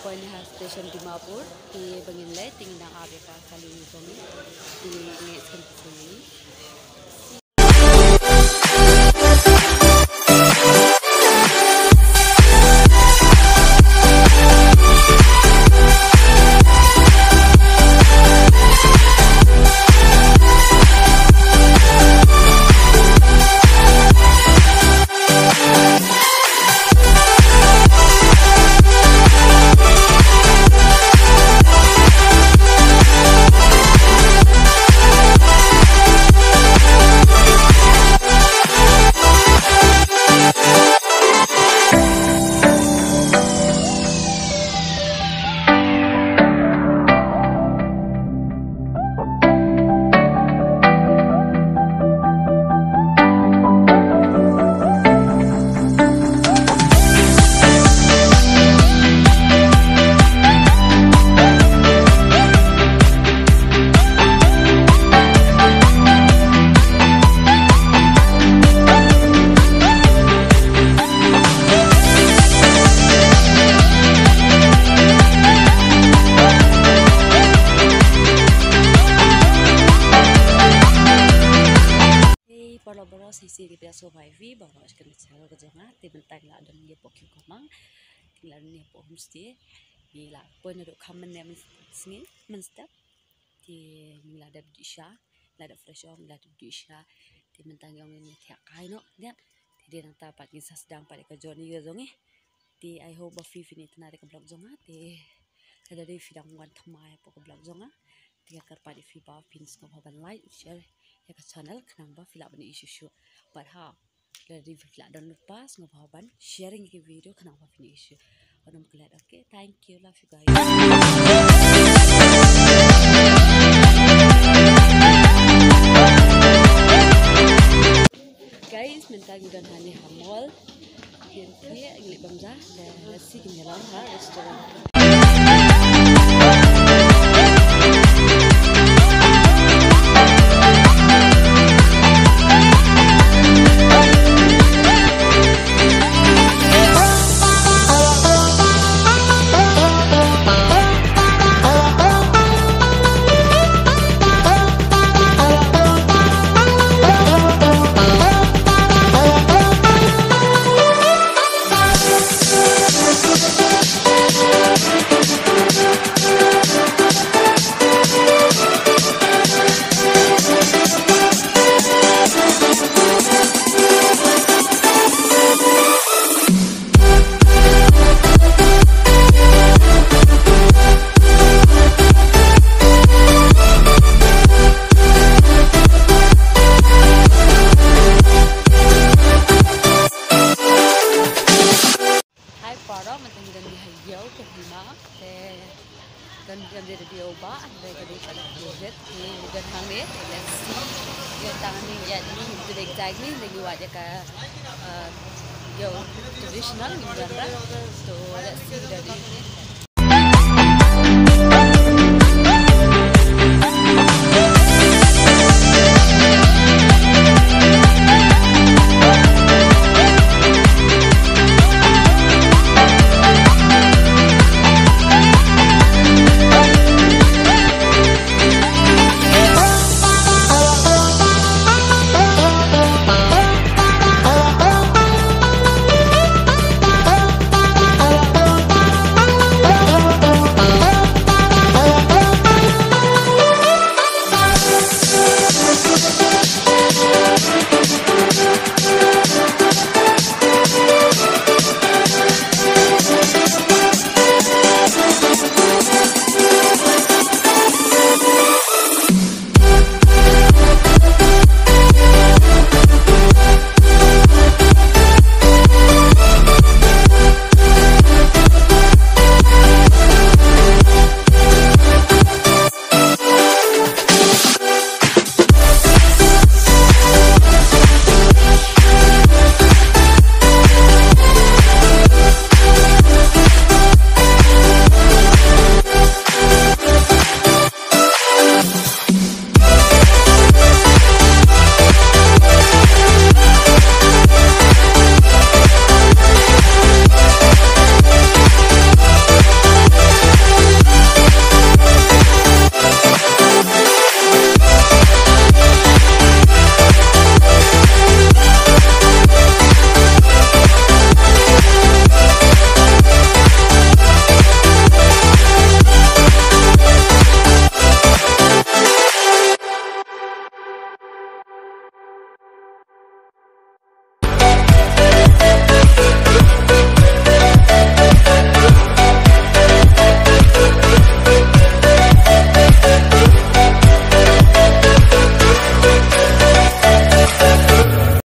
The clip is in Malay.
point ha station Dimapur di Bangilai tinggal Afrika kali ini di Nagaland sini. Boro sisi kita survive baru akan cara kerja tibentang lah dan dia pokok komang tinggal ni po homestay bila pun ada common name sini menstep di mila ada disha ada fresh om ada disha tibentang yang ini tiap kali no dia dia nak tahu kisah sedang pada kerja ni kerja ni di I hope bafi fini tenar ke blog zonga di ada di fidang wan thamai pokok blog zonga tiga kerpa di fiba pins ko haban like share ya ke channel kenapa filak bani isu but ha dari filak dan lepas ngapaban sharing ke video kenapa bani isu orang kelihatan okay thank you love you guys guys minta dan hani hamol kian ngelik bangja dan nasi kenyalan ha restoran. Dan dia dia ubah dari pada project ni dan hang ni let's see yang tangan ni ya ni itu exactly lagi wajah ke yo traditional ni so let's see dari